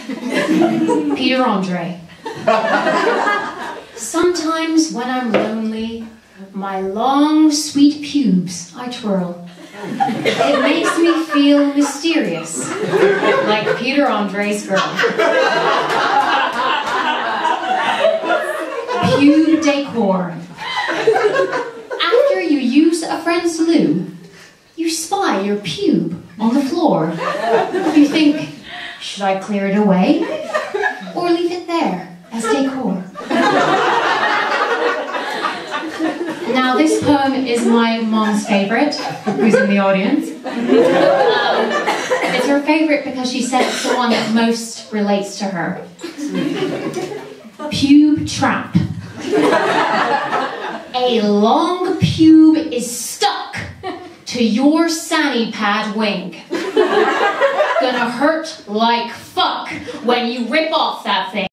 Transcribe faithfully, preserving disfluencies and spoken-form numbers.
Peter Andre. Sometimes when I'm lonely, my long, sweet pubes I twirl. It makes me feel mysterious, like Peter Andre's girl. Pube decor. After you use a friend's loo, you spy your pube on the floor. You think, should I clear it away or leave it there as decor? Now this poem is my mom's favourite, who's in the audience. Um, it's her favourite because she said it's the one that most relates to her. Pube trap. A long pube is stuck to your sanny pad wing. Gonna hurt like fuck when you rip off that thing.